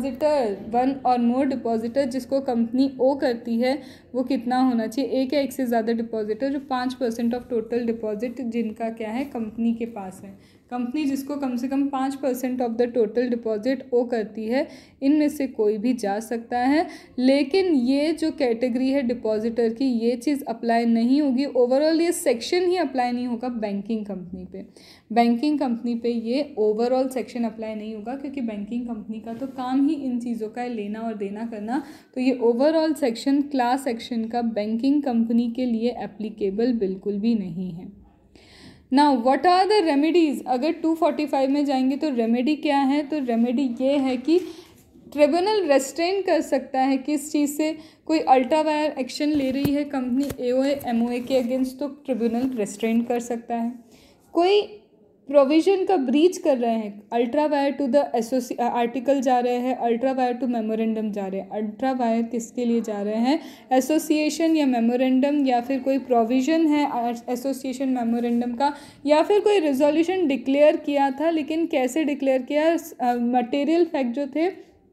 डिपॉजिटर जिसको कंपनी ओ करती है वो कितना होना चाहिए, एक या एक से ज़्यादा डिपॉजिटर जो 5% ऑफ टोटल डिपॉजिट जिनका क्या है कंपनी के पास है. कंपनी जिसको कम से कम 5% of the total deposit owe करती है इनमें से कोई भी जा सकता है. लेकिन ये जो कैटेगरी है डिपॉजिटर की ये चीज़ अप्लाई नहीं होगी, ओवरऑल ये सेक्शन ही अप्लाई नहीं होगा बैंकिंग कंपनी पे. बैंकिंग कंपनी पे ये ओवरऑल सेक्शन अप्लाई नहीं होगा क्योंकि बैंकिंग कंपनी का तो काम ही इन चीज़ों का लेना और देना करना, तो ये ओवरऑल सेक्शन क्लास सेक्शन का बैंकिंग कंपनी के लिए एप्लीकेबल बिल्कुल भी नहीं है. Now what are the remedies, अगर 245 में जाएंगे तो रेमेडी क्या है, तो रेमेडी ये है कि ट्रिब्यूनल रेस्ट्रेन कर सकता है किस चीज़ से, कोई अल्ट्रा वायर एक्शन ले रही है कंपनी एओए एमओए के अगेंस्ट तो ट्रिब्यूनल रेस्ट्रेन कर सकता है. कोई प्रोविज़न का ब्रीच कर रहे हैं, ultra vires to the article जा रहे हैं, अल्ट्रा वायर टू मेमोरेंडम जा रहे हैं. अल्ट्रा वायर किसके लिए जा रहे हैं, एसोसिएशन या मेमोरेंडम, या फिर कोई प्रोविज़न है एसोसिएशन मेमोरेंडम का, या फिर कोई रिजोल्यूशन डिक्लेयर किया था लेकिन कैसे डिक्लेयर किया, मटेरियल फैक्ट जो थे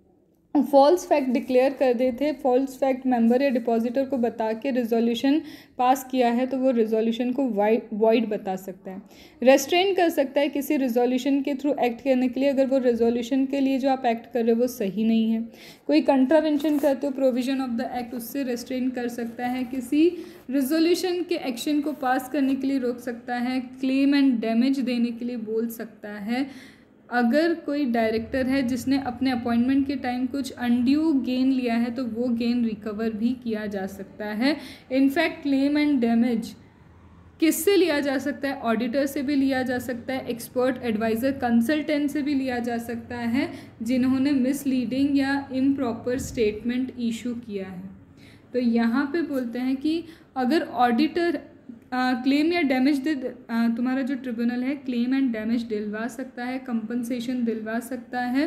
फॉल्स फैक्ट डिक्लेयर कर देते थे, फॉल्स फैक्ट मेंबर या डिपॉजिटर को बता के रिजोल्यूशन पास किया है तो वो रिजोल्यूशन को वॉइड बता सकता है. रेस्ट्रेन कर सकता है किसी रिजोल्यूशन के थ्रू एक्ट करने के लिए अगर वो रिजोल्यूशन के लिए जो आप एक्ट कर रहे हो वो सही नहीं है. कोई कंट्रावेंशन करते हो प्रोविजन ऑफ द एक्ट उससे रेस्ट्रेन कर सकता है, किसी रिजोल्यूशन के एक्शन को पास करने के लिए रोक सकता है, क्लेम एंड डैमेज देने के लिए बोल सकता है. अगर कोई डायरेक्टर है जिसने अपने अपॉइंटमेंट के टाइम कुछ अनड्यू गेन लिया है तो वो गेन रिकवर भी किया जा सकता है. इनफैक्ट क्लेम एंड डैमेज किससे लिया जा सकता है, ऑडिटर से भी लिया जा सकता है, एक्सपर्ट एडवाइज़र कंसल्टेंट से भी लिया जा सकता है जिन्होंने मिसलीडिंग या इम्प्रॉपर स्टेटमेंट इशू किया है. तो यहाँ पे बोलते हैं कि अगर ऑडिटर क्लेम या डैमेज तुम्हारा जो ट्रिब्यूनल है क्लेम एंड डैमेज दिलवा सकता है, कंपनसेशन दिलवा सकता है,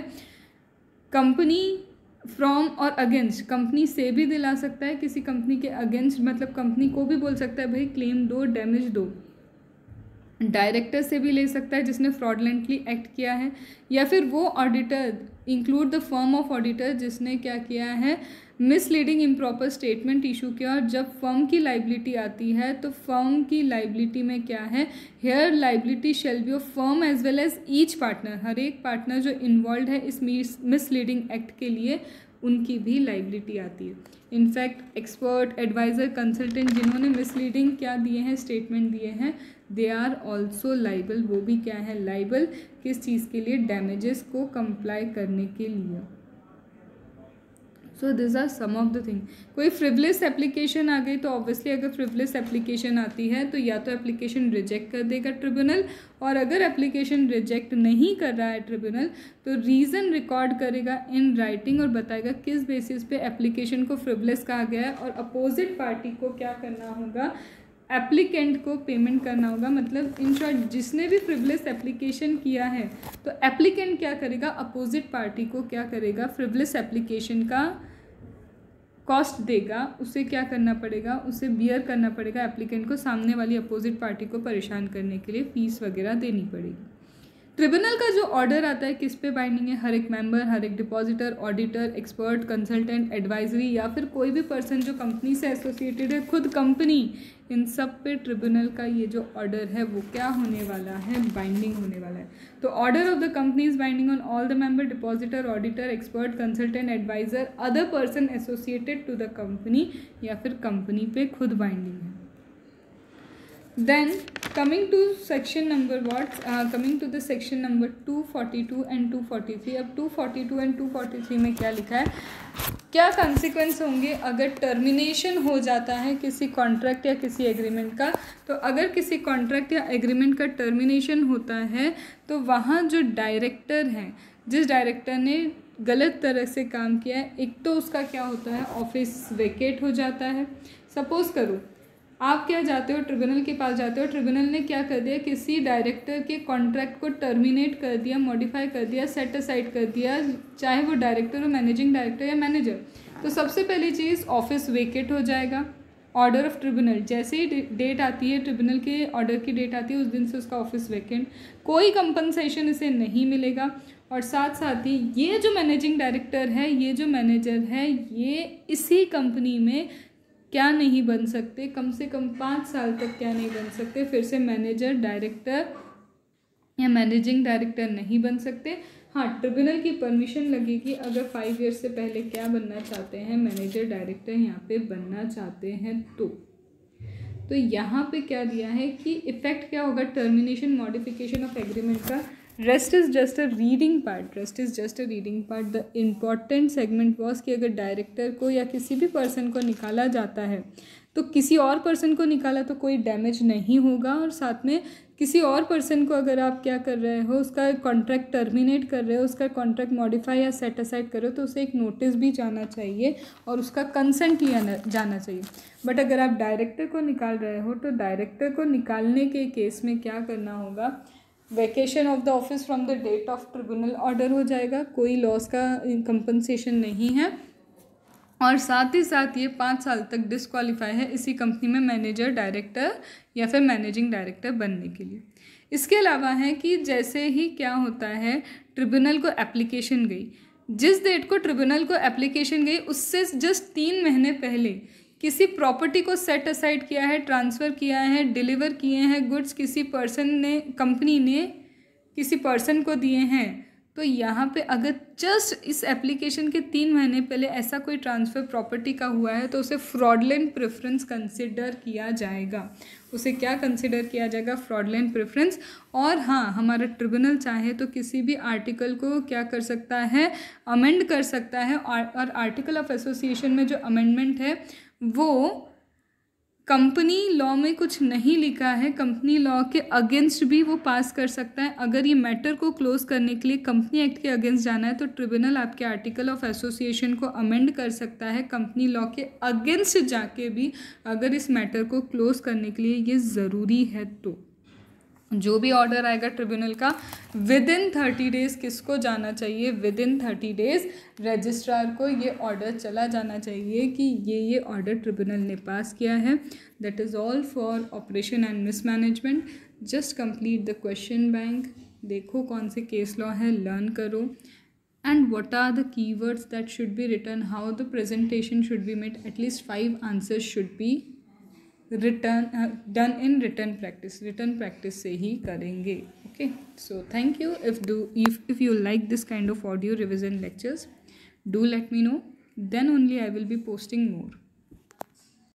कंपनी फ्रॉम और अगेंस्ट कंपनी से भी दिला सकता है, किसी कंपनी के अगेंस्ट मतलब कंपनी को भी बोल सकता है भाई क्लेम दो डैमेज दो. डायरेक्टर से भी ले सकता है जिसने फ्रॉडलेंटली एक्ट किया है, या फिर वो auditor include the firm of auditor जिसने क्या किया है मिसलीडिंग इम्प्रॉपर स्टेटमेंट इशू किया. और जब फर्म की लाइबिलिटी आती है तो फर्म की लाइबिलिटी में क्या है, here liability shall be of firm as well as each partner, हर एक पार्टनर जो इन्वॉल्व है इस मिसलीडिंग एक्ट के लिए उनकी भी लाइबिलिटी आती है. इनफैक्ट एक्सपर्ट एडवाइज़र कंसल्टेंट जिन्होंने मिसलीडिंग क्या दिए हैं स्टेटमेंट दिए हैं दे आर ऑल्सो लाइबल, वो भी क्या है लाइबल, किस चीज़ के लिए, डैमेजेस को कंप्लाई करने के लिए. So this are some of the thing. कोई फ्रिवलेस एप्लीकेशन आ गई तो ऑब्वियसली अगर फ्रिवलेस एप्लीकेशन आती है तो या तो एप्लीकेशन रिजेक्ट कर देगा ट्रिब्यूनल, और अगर एप्लीकेशन रिजेक्ट नहीं कर रहा है ट्रिब्यूनल तो रीज़न रिकॉर्ड करेगा इन राइटिंग और बताएगा किस बेसिस पे एप्लीकेशन को फ्रिवलेस कहा गया है, और अपोजिट पार्टी को क्या करना होगा, एप्लीकेंट को पेमेंट करना होगा. मतलब इन शॉर्ट जिसने भी फ्रिवलेस एप्लीकेशन किया है तो एप्लीकेंट क्या करेगा, अपोजिट पार्टी को क्या करेगा, फ्रिवलेस एप्लीकेशन का कॉस्ट देगा उसे क्या करना पड़ेगा, उसे बियर करना पड़ेगा एप्लीकेंट को, सामने वाली अपोजिट पार्टी को परेशान करने के लिए फीस वगैरह देनी पड़ेगी। ट्रिब्यूनल का जो ऑर्डर आता है किस पे बाइंडिंग है, हर एक मेंबर, हर एक depositor, auditor, expert, consultant, advisory या फिर कोई भी पर्सन जो कंपनी से एसोसिएटेड है, खुद कंपनी, इन सब पे ट्रिब्यूनल का ये जो ऑर्डर है वो क्या होने वाला है, बाइंडिंग होने वाला है। तो order of the company is binding on all the member, depositor, auditor, expert, consultant, adviser, other person associated to the company, या फिर कंपनी पे खुद बाइंडिंग है। Then coming to section number coming to the section number 242 and 243. अब 242 and 243 में क्या लिखा है, क्या कंसिक्वेंस होंगे अगर टर्मिनेशन हो जाता है किसी कॉन्ट्रैक्ट या किसी एग्रीमेंट का। तो अगर किसी कॉन्ट्रैक्ट या एग्रीमेंट का टर्मिनेशन होता है तो वहाँ जो डायरेक्टर हैं, जिस डायरेक्टर ने गलत तरह से काम किया है, एक तो उसका क्या होता है, ऑफिस वेकेट हो जाता है। सपोज करो आप क्या जाते हो, ट्रिब्यूनल के पास जाते हो, ट्रिब्यूनल ने क्या कर दिया, किसी डायरेक्टर के कॉन्ट्रैक्ट को टर्मिनेट कर दिया, मॉडिफाई कर दिया, सेट असाइड कर दिया, चाहे वो डायरेक्टर हो, मैनेजिंग डायरेक्टर या मैनेजर। तो सबसे पहली चीज़ ऑफिस वेकेट हो जाएगा। ऑर्डर ऑफ ट्रिब्यूनल, जैसे ही डेट आती है, ट्रिब्यूनल के ऑर्डर की डेट आती है, उस दिन से उसका ऑफिस वेकेंट, कोई कंपनसेशन इसे नहीं मिलेगा। और साथ साथ ही ये जो मैनेजिंग डायरेक्टर है, ये जो मैनेजर है, ये इसी कंपनी में क्या नहीं बन सकते, कम से कम 5 साल तक क्या नहीं बन सकते, फिर से मैनेजर, डायरेक्टर या मैनेजिंग डायरेक्टर नहीं बन सकते। हाँ, ट्रिब्यूनल की परमिशन लगेगी अगर 5 ईयर्स से पहले क्या बनना चाहते हैं, मैनेजर, डायरेक्टर यहाँ पे बनना चाहते हैं। तो यहाँ पे क्या दिया है कि इफेक्ट क्या होगा, टर्मिनेशन, मॉडिफिकेशन ऑफ एग्रीमेंट का। Rest is just a reading part, rest is just a reading part. The important segment was कि अगर डायरेक्टर को या किसी भी पर्सन को निकाला जाता है तो किसी और पर्सन को निकाला तो कोई डैमेज नहीं होगा, और साथ में किसी और पर्सन को अगर आप क्या कर रहे हो, उसका कॉन्ट्रैक्ट टर्मिनेट कर रहे हो, उसका कॉन्ट्रैक्ट मॉडिफाई या सेट असाइड कर रहे हो, तो उसे एक नोटिस भी जाना चाहिए और उसका कंसेंट लिया जाना चाहिए। बट अगर आप डायरेक्टर को निकाल रहे हो तो डायरेक्टर को निकालने के केस में क्या करना होगा, vacation of the office from the date of tribunal order हो जाएगा, कोई लॉस का कंपनसेशन नहीं है, और साथ ही साथ ये 5 साल तक डिस्क्वालीफाई है इसी कंपनी में मैनेजर, डायरेक्टर या फिर मैनेजिंग डायरेक्टर बनने के लिए। इसके अलावा है कि जैसे ही क्या होता है, ट्रिब्यूनल को एप्लीकेशन गई, जिस डेट को ट्रिब्यूनल को एप्लीकेशन गई उससे जस्ट 3 महीने पहले किसी प्रॉपर्टी को सेट असाइड किया है, ट्रांसफ़र किया है, डिलीवर किए हैं गुड्स, किसी पर्सन ने, कंपनी ने किसी पर्सन को दिए हैं, तो यहाँ पे अगर जस्ट इस एप्लीकेशन के 3 महीने पहले ऐसा कोई ट्रांसफ़र प्रॉपर्टी का हुआ है तो उसे फ्रॉडलेंट प्रेफरेंस कंसिडर किया जाएगा। उसे क्या कंसिडर किया जाएगा, फ्रॉडलेंट प्रेफरेंस। और हाँ, हमारा ट्रिब्यूनल चाहे तो किसी भी आर्टिकल को क्या कर सकता है, अमेंड कर सकता है। और आर्टिकल ऑफ एसोसिएशन में जो अमेंडमेंट है वो कंपनी लॉ में कुछ नहीं लिखा है, कंपनी लॉ के अगेंस्ट भी वो पास कर सकता है। अगर ये मैटर को क्लोज करने के लिए कंपनी एक्ट के अगेंस्ट जाना है तो ट्रिब्यूनल आपके आर्टिकल ऑफ एसोसिएशन को अमेंड कर सकता है कंपनी लॉ के अगेंस्ट जाके भी, अगर इस मैटर को क्लोज करने के लिए ये ज़रूरी है। तो जो भी ऑर्डर आएगा ट्रिब्यूनल का, विद इन 30 डेज़ किसको जाना चाहिए, विद इन 30 डेज़ रजिस्ट्रार को ये ऑर्डर चला जाना चाहिए कि ये ऑर्डर ट्रिब्यूनल ने पास किया है। That is all for oppression and mismanagement. Just complete the question bank, देखो कौन से केस लॉ है, लर्न करो, and what are the keywords that should be written, how the presentation should be made, at least 5 answers should be done in written practice से ही करेंगे। Okay, so thank you. If you like this kind of audio revision lectures, do let me know, then only I will be posting more.